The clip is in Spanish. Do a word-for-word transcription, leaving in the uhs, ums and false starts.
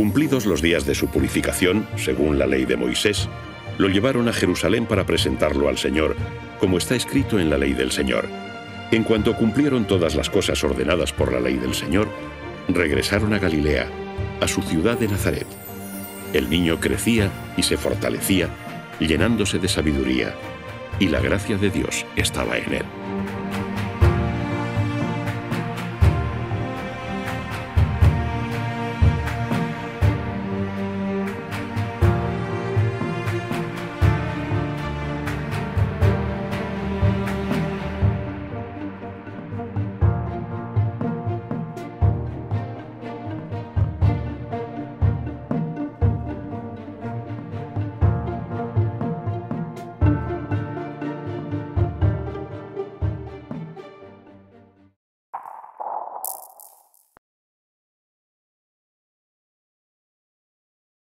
Cumplidos los días de su purificación, según la ley de Moisés, lo llevaron a Jerusalén para presentarlo al Señor, como está escrito en la ley del Señor. En cuanto cumplieron todas las cosas ordenadas por la ley del Señor, regresaron a Galilea, a su ciudad de Nazaret. El niño crecía y se fortalecía, llenándose de sabiduría, y la gracia de Dios estaba en él.